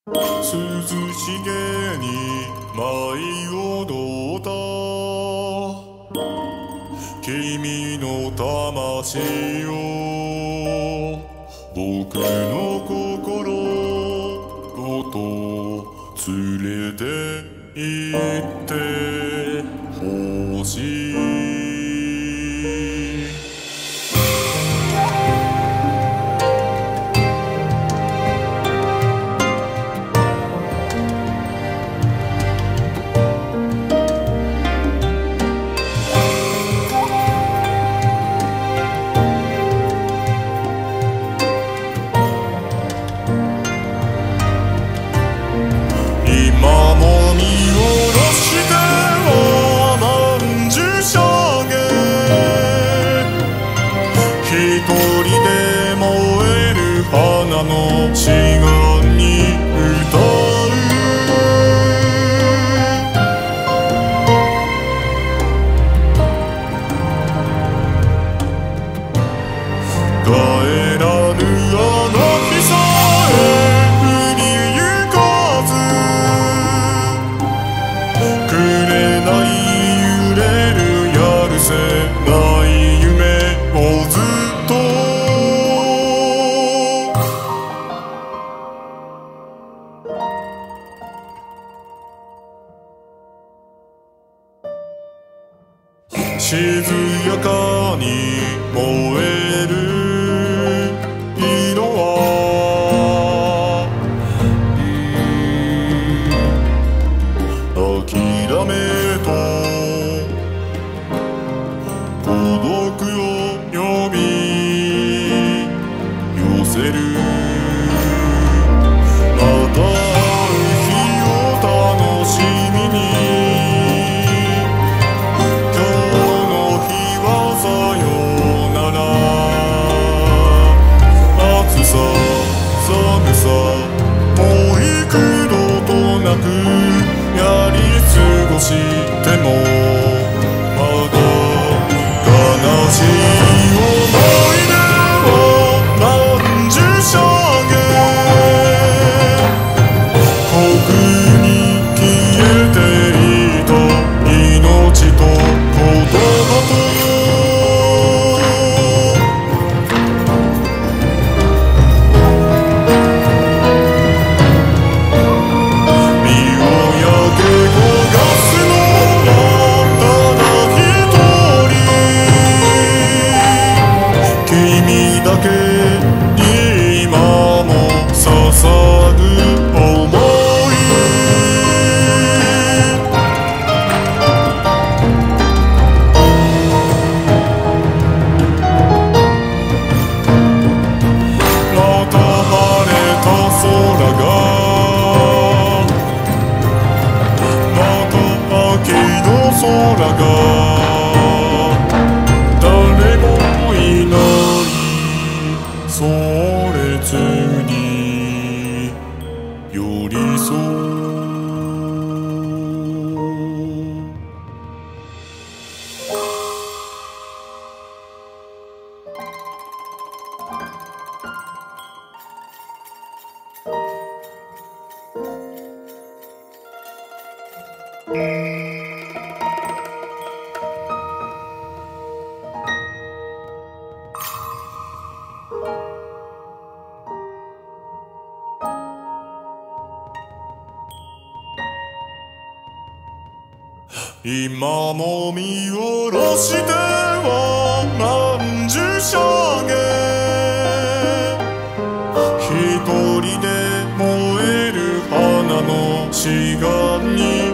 涼しげに舞い踊った君の魂を僕の心ごと連れて行ってほしい。今も見下ろしては何十射撃一人で燃える花の志願に歌う帰らぬあの日さえ振りゆかずくれない揺れるやるせない夢をずっと静やかに燃える色は諦めと孤独を呼び寄せるまた会う日を楽しみに今日の日はさよなら暑さ寒さもう幾度となくやり過ごしてもまだ悲しい思い出は何十射撃遠くに消えていた命と言葉と身を焼け焦がすのはただ一人君だけに今も捧ぐ想いまた晴れた空がまた秋の空が誰もいないそれつに寄り添う今も見下ろしては何十射撃一人で燃える花の志願に